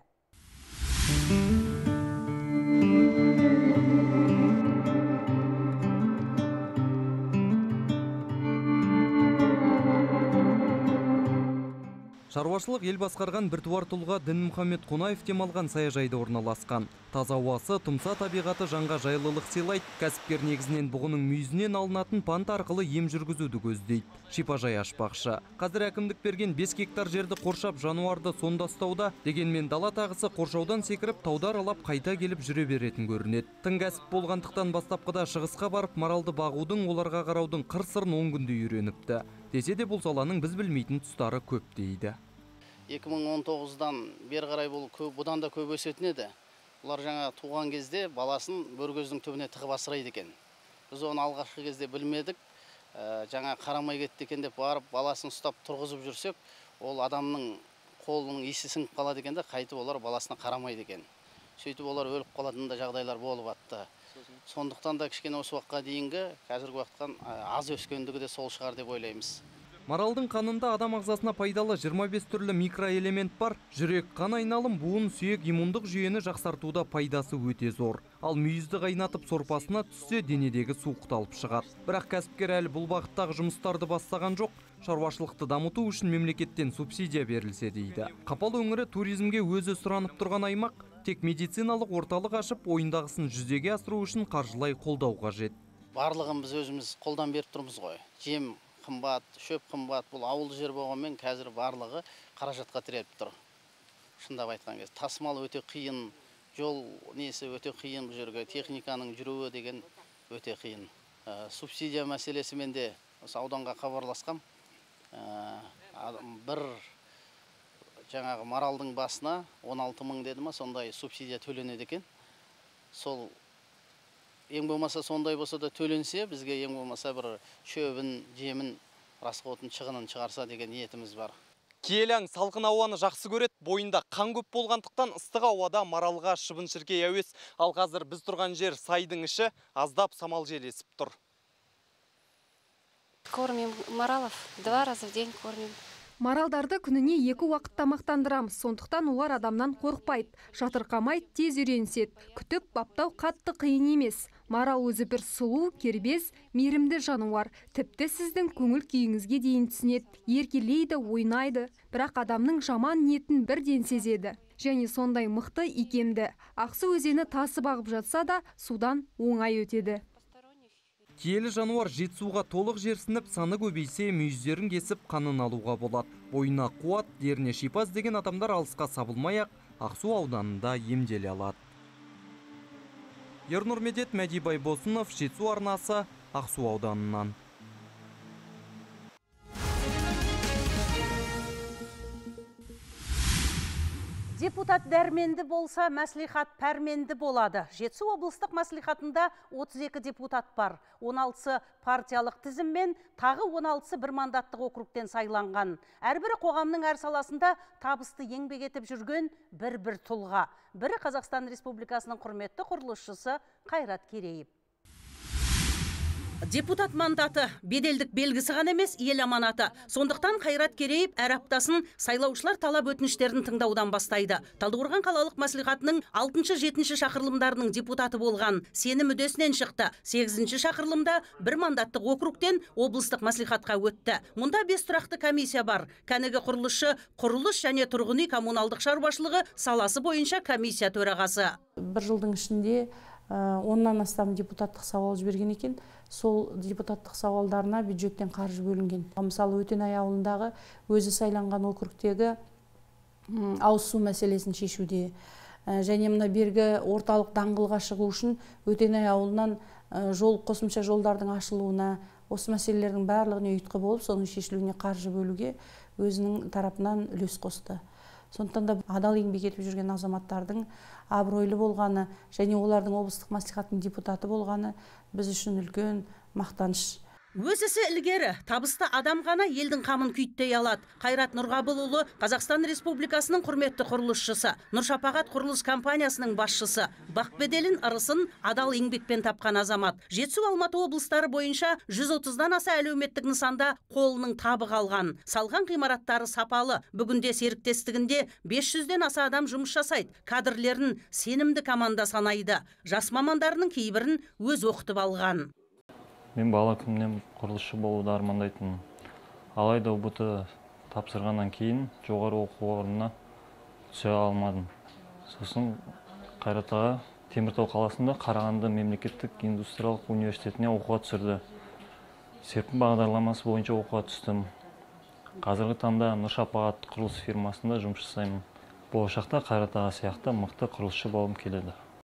Шаруашылық ел басқарған біртуар тұлға Дінмұхаммед Қонаев демалған саяжайда орналасқан. Таза ауасы, тұмса табиғаты жанға жайлылық сыйлайды. Кәсіпкер негізінен бұғының мүйізінен алынатын пант арқылы ем жүргізуді көздейді. Шипажай ашпақшы. Қазір әкімдік берген бес гектар жерді қоршап жануарды сонда ұстауда, дегенмен дала тағысы қоршаудан секіріп тауды аралап қайта келіп жүре беретін көрінеді. Тың кәсіп болғандықтан бастапқыда шығысқа барып маралды бағудың, оларға қараудың қыр-сырын он күнде үйреніпті. Десе де бұл саланың біз білмейтін тұстары көп дейді. екі мың он тоғыздан бері қарай бұл бұдан да көп өсетін еді. Бұлар жаңа туған кезде баласын бөргөздің түбіне тығып асырайды екен. Біз оны алғашқы кезде білмедік. Жаңа қарамай кетті екен деп барып баласын ұстап тұрғызып жүрсек, ол адамның қолының иісі сіңіп қалады екен де, қайтып олар баласына қарамайды екен. Сөйтіп олар өліп қалатын да жағдайлар болып атты. Сондықтан да кішкене осы уақытқа дейінгі қазіргі уақыттан аз өскендігі де сол шығар деп ойлаймыз. Маралдың қанында адам ағзасына пайдалы жиырма бес түрлі микроэлемент бар. Жүрек, қан айналым, буын, сүйек, иммундық жүйені жақсартуда пайдасы өте зор. Ал мүйізді қайнатып сорпасына түссе денедегі суықталып шығады. Бірақ кәсіпкер әлі бұл бағыттағы жұмыстарды бастаған жоқ. Шаруашылықты дамыту үшін мемлекеттен субсидия берілсе дейді. Қапал өңірі туризмге өзі сұранып тұрған аймақ. Тек медициналық орталық ашып, ойындағысын жүзеге асыру үшін қаржылай қолдау қажет. Барлығын біз өзіміз қолдан беріп тұрмыз ғой. Жем қымбат, шөп қымбат, бұл ауыл жер болғанмен қазір барлығы қаражатқа тіреліп тұр. Шындап айтқан кез, тасымал өте қиын, жол несі өте қиын, бұл жерге техниканың жүруі деген өте қиын. Субсидия мәселесімен де осы ауданға хабарласқам. Бір жаңағы маралдың басына он алты мың деді ма, сондай субсидия төленеді екен. Сол ең болмаса сондай болса да төленсе, бізге ең болмаса бір шөбін, жемін, расходын, шығынын шығарса деген ниетіміз бар. Киелі аң салқын ауаны жақсы көрет, бойында қан көп болғандықтан ыстық ауада маралға шыбын-шіркей әуес. Ал қазір біз тұрған жер сайдың іші аздап самал жел есіп тұр. Кормим маралов, два раза в день кормим. Маралдарды күніне екі уақыт тамақтандырамыз, сондықтан олар адамнан қорықпайды, жатырқамайды, тез үйреніседі. Күтіп баптау қатты қиын емес. Марал өзі бір сұлу, кербез, мейірімді жануар. Тіпті сіздің көңіл күйіңізге дейін түсінеді, еркелейді, ойнайды. Бірақ адамның жаман ниетін бірден сезеді. Және сондай мықты икемді. Ақсу өзені тасып ағып жатса да, судан оңай өтеді. Киелі жануар жетісуға толық жерсініп, саны көбейсе, мүйіздерін кесіп, қанын алуға болады. Бойына қуат, деріне шипаз деген адамдар алысқа сабылмай-ақ Ақсу ауданында емделе алады. Ернұр Медет, Мәди Байбосынов, Жетісу арнасы, Ақсу ауданынан. Депутат дәрменді болса, мәслихат пәрменді болады. Жетісу облыстық мәслихатында отыз екі депутат бар. он алтысы партиялық тізіммен, тағы он алтысы бір мандаттық округтен сайланған. Әрбірі қоғамның әр саласында табысты еңбек етіп жүрген бір-бір тұлға. Бірі Қазақстан Республикасының құрметті құрылысшысы Қайрат Керейіп. Депутат мандаты беделдік белгісі ғана емес, ел аманаты. Сондықтан Қайрат Керейіп әр аптасын сайлаушылар талап өтініштерін тыңдаудан бастайды. Талдықорған қалалық мәслихатының алтыншы-жетінші шақырылымдарының депутаты болған, сенім мүддесінен шықты. сегізінші шақырылымда бір мандаттық округтен облыстық мәслихатқа өтті. Мұнда бес тұрақты комиссия бар. Кәнігі құрылысшы, құрылыс және тұрғын үй коммуналдық шаруашылығы саласы бойынша комиссия төрағасы. Бір жылдың ішінде оннан астам депутаттық сауал жіберген екен. Сол депутаттық сауалдарына бюджеттен қаржы бөлінген. Мысалы, Өтенай ауылындағы өзі сайланған округтегі ауыз су мәселесін шешуде. Және мына бергі орталық даңғылға шығу үшін Өтенай ауылынан жол, қосымша жолдардың ашылуына, осы мәселелердің барлығына ұйытқы болып, соның шешілуіне қаржы бөлуге өзінің тарапынан үлес қосты. Сондықтан да адал еңбек етіп жүрген азаматтардың абыройлы болғаны және олардың облыстық мәслихаттың депутаты болғаны біз үшін үлкен мақтаныш. Өз ісі ілгері, табысты адам ғана елдің қамын күйттей алады. Қайрат Нұрғабылұлы Қазақстан Республикасының құрметті құрылысшысы, Нұршапағат құрылыс компаниясының басшысы. Бақ беделін, ырысын адал еңбекпен тапқан азамат. Жетісу, Алматы облыстары бойынша жүз отыздан аса әлеуметтік нысанда қолының табы қалған. Салған ғимараттары сапалы. Бүгінде серіктестігінде бес жүзден аса адам жұмыс жасайды. Кадрлерін сенімді команда санайды. Жас мамандарының кейбірін өз оқытып алған. Мен бала күнімнен құрылысшы болуды армандайтынмын. Алайда ұбт тапсырғаннан кейін жоғары оқу орнына түсе алмадым. Сосын Қайрат аға Теміртау қаласында Қарағанды мемлекеттік индустриялық университетіне оқуға түсірді. Серпін бағдарламасы бойынша оқуға түстім. Қазіргі таңда Нұршапағат құрылыс фирмасында жұмыс жасаймын. Болашақта Қайрат аға сияқты мықты құрылысшы болғым келеді.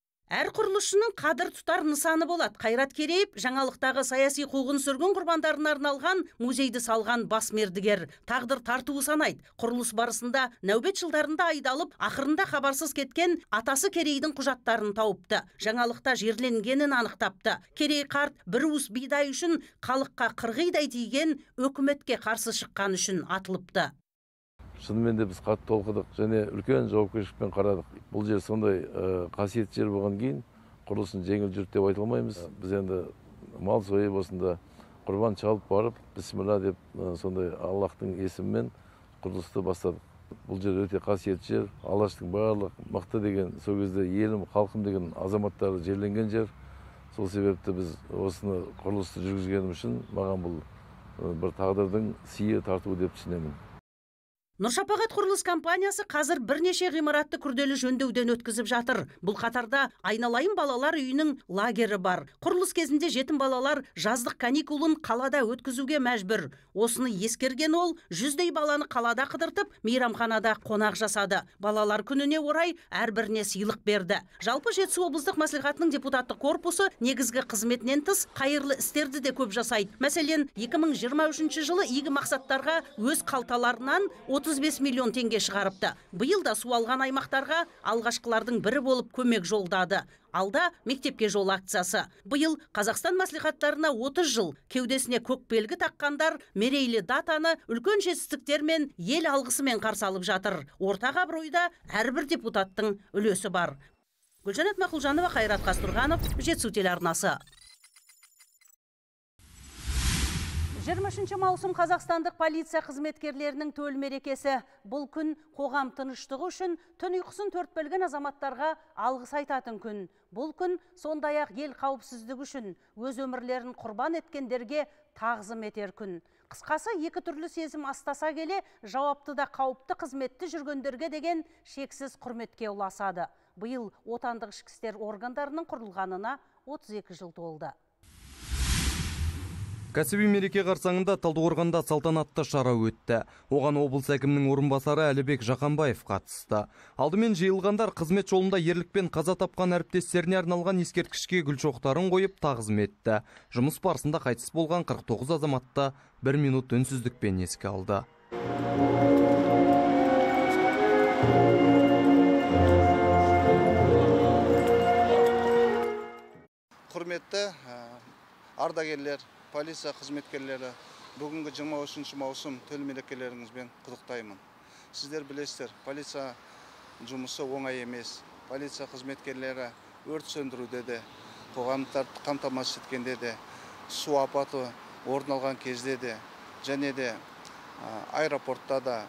Әр құрылысшының қадір тұтар нысаны болады. Қайрат Керейіп жаңалықтағы саяси қуғын сүргін құрбандарына арналған музейді салған бас мердігер. Тағдыр тартуы санайды. Құрылыс барысында нәубет жылдарында айдалып, ақырында хабарсыз кеткен атасы Керейдің құжаттарын тауыпты. Жаңалықта жерленгенін анықтапты. Керей қарт бір уыс бидай үшін халыққа қырғидай тиген өкіметке қарсы шыққан үшін атылыпты. Шынымен де біз қатты толқыдық және үлкен жауапкершілікпен қарадық. Бұл жер сондай қасиетті жер болған кейін құрылысын жеңіл жүрді деп айта алмаймыз. Біз енді мал сойып осында құрбан шалып барып, бисмилла деп сондай Аллахтың есімімен құрылысты бастадық. Бұл жер өте қасиетті жер. Алаштың барлық мықты деген, сол кезде елім, халқым деген азаматтары жерленген жер. Сол себепті біз осыны құрылысты жүргізгенім үшін маған бұл бір тағдырдың сыйы тартуы деп түсінемін. Нұршапағат құрылыс компаниясы қазір бірнеше ғимаратты күрделі жөндеуден өткізіп жатыр. Бұл қатарда айналайын балалар үйінің лагері бар. Құрылыс кезінде жетім балалар жаздық каникулын қалада өткізуге мәжбүр. Осыны ескерген ол жүздей баланы қалада қыдыртып, мейрамханада қонақ жасады. Балалар күніне орай әрбіріне сыйлық берді. Жалпы Жетісу облыстық мәслихатының депутаттық корпусы негізгі қызметінен тыс қайырлы істерді де көп жасайды. Мәселен, екі мың жиырма үшінші жылы игі мақсаттарға өз қалталарынан отыз бес миллион теңге шығарыпты. Биыл да су алған аймақтарға алғашқылардың бірі болып көмек жолдады. Алда мектепке жол акциясы. Биыл Қазақстан мәслихаттарына отыз жыл, кеудесіне көк белгі таққандар мерейлі датаны үлкен жетістіктермен, ел алғысымен қарсы алып жатыр. Ортақ абыройда әрбір депутаттың үлесі бар. Гүлжанат Мақұлжанова, Қайрат Қастұрғанов, Жетісу телеарнасы. жиырма үшінші маусым қазақстандық полиция қызметкерлерінің төл мерекесі. Бұл күн қоғам тыныштығы үшін түн ұйқысын төрт бөлген азаматтарға алғыс айтатын күн. Бұл күн сондай-ақ ел қауіпсіздігі үшін өз өмірлерін құрбан еткендерге тағзым етер күн. Қысқасы, екі түрлі сезім астаса келе, жауапты да қауіпті қызметті жүргендерге деген шексіз құрметке ұласады. Биыл отандық ішкі істер органдарының құрылғанына отыз екі жыл толды. Кәсіби мереке қарсаңында Талдықорғанда салтанатты шара өтті. Оған облыс әкімінің орынбасары Әлібек Жақанбаев қатысты. Алдымен жиылғандар қызмет жолында ерлікпен қаза тапқан әріптестеріне арналған ескерткішке гүл шоқтарын қойып тағзым етті. Жұмыс барысында қайтыс болған қырық тоғыз азаматты бір минут үнсіздікпен еске алды. Құрметті ардагерлер, полиция қызметкерлері, бүгінгі жиырма үшінші маусым төл мерекелеріңізбен құттықтаймын. Сіздер білесіздер, полиция жұмысы оңай емес. Полиция қызметкерлері өрт сөндіруде де, қоғамды қамтамасыз еткенде де, су апаты орын алған кезде де, және де аэропортта да,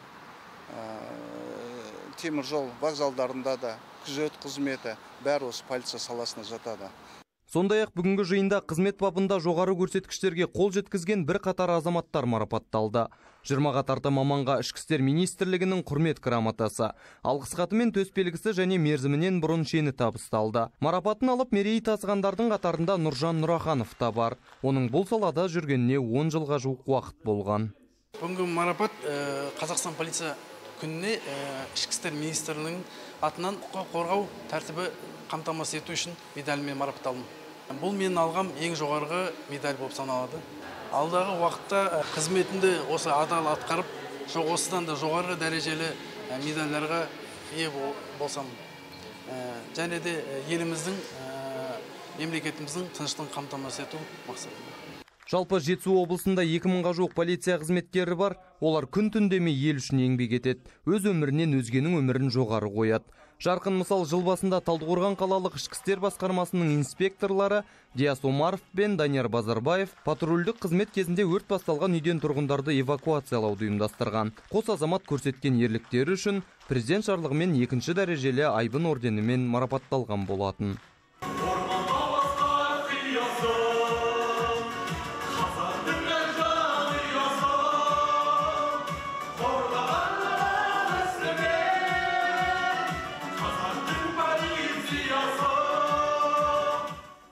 темір жол вокзалдарында да күзет қызметі бәрі осы полиция саласына жатады. Сондай-ақ бүгінгі жиында қызмет бабында жоғары көрсеткіштерге қол жеткізген бір қатар азаматтар марапатталды. жиырмаға тарта маманға ішкі істер министрлігінің құрмет грамотасы, алғыс хаты мен төсбелгісі және мерзімінен бұрын шені табысталды. Марапатын алып мерейі тасығандардың қатарында Нұржан Нұраханов та бар. Оның бұл салада жүргеніне он жылға жуық уақыт болған. Бүгінгі марапат Қазақстан полиция күніне ішкі істер министрлігінің атынан құқық қорғау тәртібі қамтамасыз ету үшін медальмен марапатталдым. Бұл мен алғам ең жоғарғы медаль болып саналады. Алдағы уақытта қызметінде осы адал атқарып, осыдан да жоғарғы дәрежелі медальдарға ие болсам. Және де еліміздің, мемлекетіміздің тыныштығын қамтамасыз ету мақсатында. Жалпы Жетісу облысында екі мыңға жуық полиция қызметкері бар. Олар күн түндемей ел үшін еңбек етеді. Өз өмірінен өзгенің өмірін жоғары қояды. Жарқын мысал, жыл басында Талдықорған қалалық ішкі істер басқармасының инспекторлары Диас Омаров пен Данияр Базарбаев патрульдік қызмет кезінде өрт басталған үйден тұрғындарды эвакуациялауды ұйымдастырған. Қос азамат көрсеткен ерліктері үшін президент жарлығымен екінші дәрежелі айбын орденімен марапатталған болатын.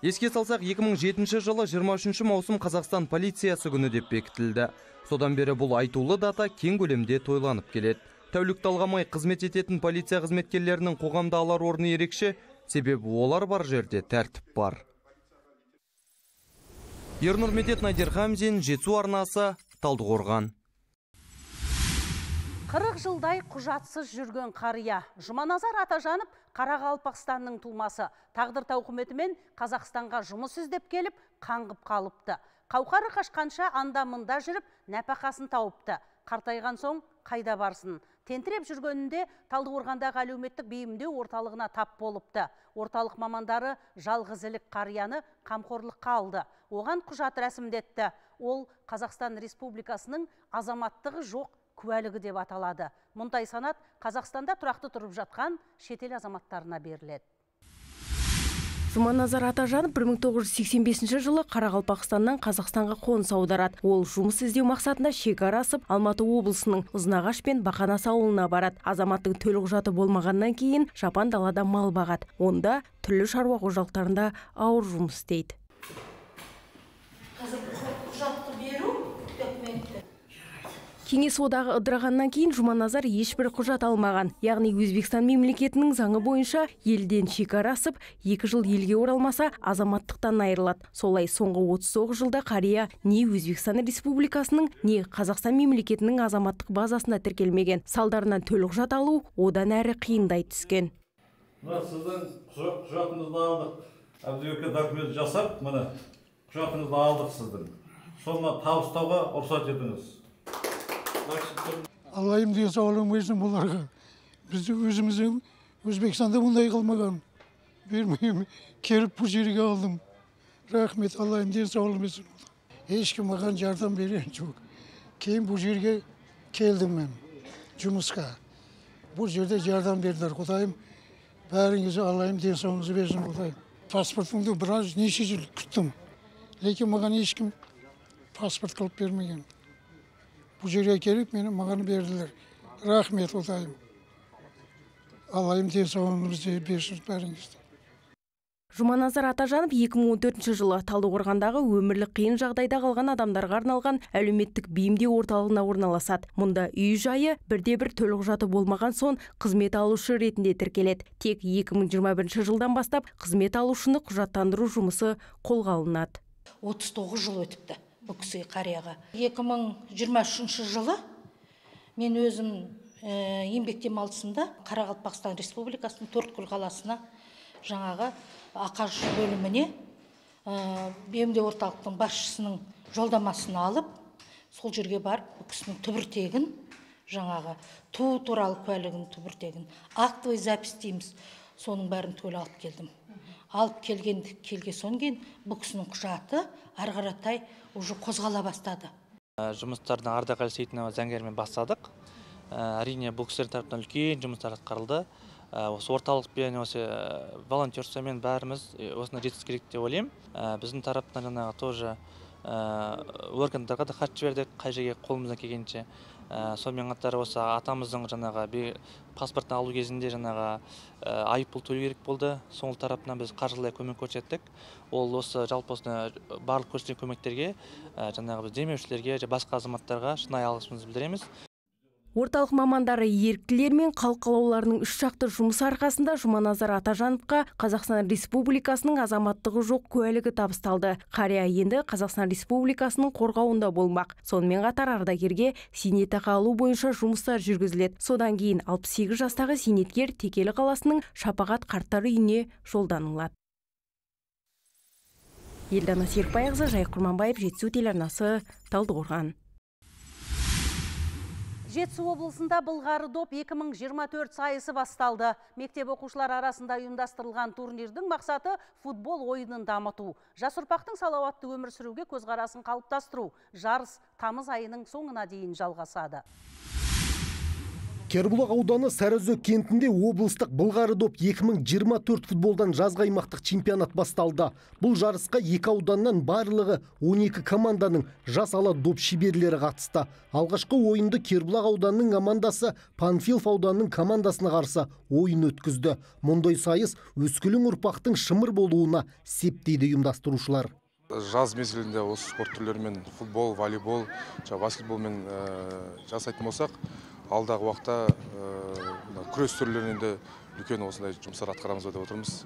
Еске салсақ, екі мың жетінші жылы жиырма үшінші маусым Қазақстан полициясы күні деп бекітілді. Содан бері бұл айтулы дата кең көлемде тойланып келеді. Тәулік талғамай қызмет ететін полиция қызметкерлерінің қоғамда алар орны ерекше, себебі олар бар жерде тәртіп бар. Ернұр Медет, Найдер Хамзин, Жетісу арнасы, Талдықорған. қырық жылдай құжатсыз жүрген қария. Жұманазар Атажанов Қарақалпақстанның тумасы. Тағдыр тауқыметімен Қазақстанға жұмыс іздеп келіп, қаңғып қалыпты. Қауқары қашқанша анда-мында жүріп, нәпақасын тауыпты. Қартайған соң қайда барсын? Тентіреп жүргенінде Талдықорғандағы әлеуметтік бейімдеу орталығына тап болыпты. Орталық мамандары жалғызілік қарияны қамқорлыққа алды. Оған құжат рәсімдетті. Ол Қазақстан Республикасының азаматтығы жоқ куәлігі деп аталады. Мұндай санат Қазақстанда тұрақты тұрып жатқан шетел азаматтарына беріледі. Жұманазар Атажанов бір мың тоғыз жүз сексен бесінші жылы Қарақалпақстаннан Қазақстанға қоныс аударады. Ол жұмыс іздеу мақсатында шекара асып, Алматы облысының Ұзынағаш пен Бақанас ауылына барады. Азаматтың төлқұжаты болмағаннан кейін жапан далада мал бағады. Онда түрлі шаруа қожалықтарында ауыр жұмыс істейді. Кеңес одағы ыдырағаннан кейін Жұманазар ешбір құжат алмаған. Яғни Өзбекстан мемлекетінің заңы бойынша елден шекара асып, екі жыл елге оралмаса, азаматтықтан айырылады. Солай соңғы отыз тоғыз жылда қария не Өзбекстан Республикасының, не Қазақстан мемлекетінің азаматтық базасында тіркелмеген. Салдарынан төлқұжат алу одан әрі қиындай түскен. Мына сіздің құжатыңызды алдық. Әбдібекке документ жасап, мына құжатыңызды алдық сіздің. Соңына табыстауға рұқсат етіңіз. Аллайым денсаулығын берсін бұларға. Біз өзіміздің Өзбекстанда мұндай қылмаған. Бермеймін, келіп бұл жерге алдым. Рахмет, Аллайым денсаулығын берсін. Ешкім маған жардам берген жоқ. Кейін бұл жерге келдім мен жұмысқа. Бұл жерде жардам берділер. Құдайым, бәріңізі Аллайым денсаулығыңызды берсін, Құдайым. Паспортымды біраз неше жыл күттім. Лекен маған ешкім паспорт қылып бермеген. Бұл жерге келіп, мені маған берділер. Рахмет, Құдайым. Аллайым денсаулығыңызды берсін бәріңізді. Жұманазар Атажанов екі мың он төртінші жылы Талдықорғандағы өмірлік қиын жағдайда қалған адамдарға арналған әлеуметтік бейімдеу орталығына орналасады. Мұнда үй-жайы бірде-бір төлқұжаты болмаған соң қызмет алушы ретінде тіркеледі. Тек екі мың жиырма бірінші жылдан бастап қызмет алушыны құжаттандыру жұмысы қолға алынады. отыз тоғыз жыл өтіпті бұл кісі қарияға. екі мың жиырма үшінші жылы мен өзім еңбек демалысында Қарақалпақстан Республикасының Төрткүл қаласына жаңағы ақаш бөліміне бейімдеу орталықтың басшысының жолдамасын алып, сол жерге барып, бұл кісінің түбіртегін, жаңағы туу туралы куәлігін түбіртегін, актовый запись дейміз, соның бәрін төле алып келдім. Алып келген келге сон кейін бұл кісінің құжаты ары қаратай уже қозғала бастады. Жұмыстардың Ардақ Әлсейтінова заңгермен бастадық. Әрине бұл кісілер тарапынан үлкен жұмыстар атқарылды. Осы орталықпен, осы волонтерствомен бәріміз осыны жеткізу керек деп ойлаймын. Біздің тараптан жаңағы тоже органдарға да хат жібердік, қай жерге қолымыздан келгенше. Сонымен қатар осы атамыздың жаңағы паспортын алу кезінде жаңағы айыппұл төлеу керек болды. Сол тарапынан біз қаржылай көмек көрсеттік. Ол осы жалпы осыны барлық көрсеткен көмектерге жаңағы біз демеушілерге, басқа азаматтарға шынайы алғысымызды білдіреміз. Орталық мамандары еріктілер мен халық қалаулыларының үш жақты жұмысы арқасында Жұманазар Атажановқа Қазақстан Республикасының азаматтығы жоқ куәлігі табысталды. Қария енді Қазақстан Республикасының қорғауында болмақ. Сонымен қатар ардагерге зейнетақы алу бойынша жұмыстар жүргізіледі. Содан кейін алпыс сегіз жастағы зейнеткер Текелі қаласының Шапағат қарттар үйіне жолданылады. Елдана Серікбайқызы, Жайық Құрманбаев, Жетісу телеарнасы, Талдықорған. Жетісу облысында Былғары доп екі мың жиырма төрт сайысы басталды. Мектеп оқушылар арасында ұйымдастырылған турнирдің мақсаты футбол ойынын дамыту. Жас ұрпақтың салауатты өмір сүруге көзқарасын қалыптастыру. Жарыс тамыз айының соңына дейін жалғасады. Кербұлақ ауданы Сарыөзек кентінде облыстық былғары доп екі мың жиырма төрт футболдан жазғы аймақтық чемпионат басталды. Бұл жарысқа екі ауданнан барлығы он екі команданың жас ала доп шеберлері қатысты. Алғашқы ойынды Кербұлақ ауданының командасы Панфилов ауданының командасына қарсы ойын өткізді. Мұндай сайыс өскелең ұрпақтың шымыр болуына сеп дейді ұйымдастырушылар. Жаз мезгілінде осы спорт түрлерімен футбол, волейбол, баскетболмен жасайтын болсақ, алдағы уақытта күрес түрлерінен де үлкен осындай жұмыстар атқарамыз деп отырмыз.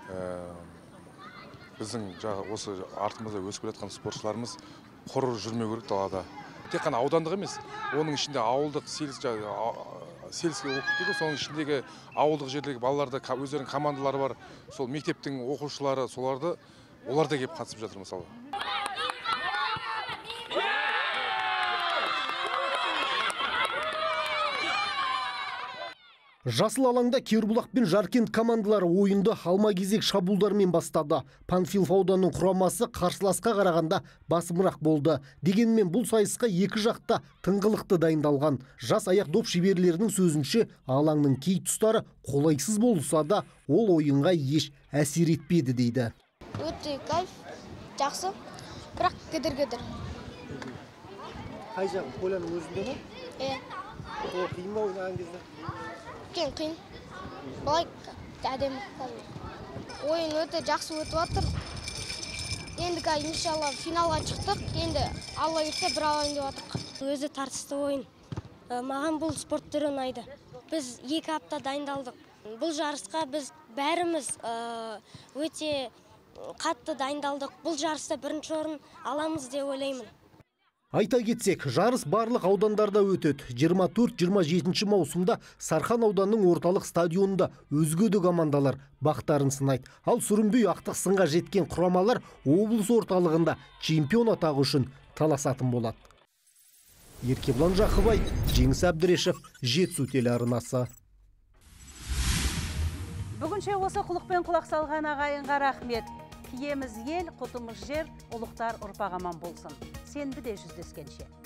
Біздің осы артымызда өсіп келе жатқан спортшыларымыз құр жүрмеу керек далада. Тек қана аудандық емес, оның ішінде ауылдық, сельский округ дейді, соның ішіндегі ауылдық жердегі балаларда өздерінің командалары бар, сол мектептің оқушылары, соларды олар да келіп қатысып жатыр мысалы. Жасыл алаңда Кербұлақ пен Жаркент командалары ойынды алма-кезек шабуылдармен бастады. Панфилов ауданының құрамасы қарсыласқа қарағанда басымырақ болды. Дегенмен бұл сайысқа екі жақта тыңғылықты дайындалған. Жас аяқ доп шеберлерінің сөзінше, алаңның кей тұстары қолайсыз болса да, ол ойынға еш әсер етпеді дейді. Өте кайф, жақсы, бірақ кедір-кедір. Қай жағы, поляның өзінде ме? Е. Ол қиын ба ойнаған кезде? Кен қиын. Былай әдемі. Ойын өте жақсы өтіп жатыр. Енді иншалла финалға шықтық. Енді алла берсе бір алайын деп жатырмық. Өзі тартысты ойын. Маған бұл спорт түрі ұнайды. Біз екі апта дайындалдық. Бұл жарысқа біз бәріміз өте қатты дайындалдық. Бұл жарыста бірінші орын аламыз деп ойлаймын. Айта кетсек, жарыс барлық аудандарда өтеді. жиырма төрт жиырма жетінші маусымда Сархан ауданның орталық стадионында өзге де командалар бақтарын сынайды. Ал сүрінбей ақтық сынға жеткен құрамалар облыс орталығында чемпион атағы үшін таласатын болады. Еркебұлан Жақыбай, Жеңіс Әбдірешев, Жетісу телеарнасы. Бүгінше осы құлықпен құлақ салған ағайынға рахмет. Киеміз ел, құтымыз жер, ұлықтар ұрпақ аман болсын. Сенбіде жүздескенше.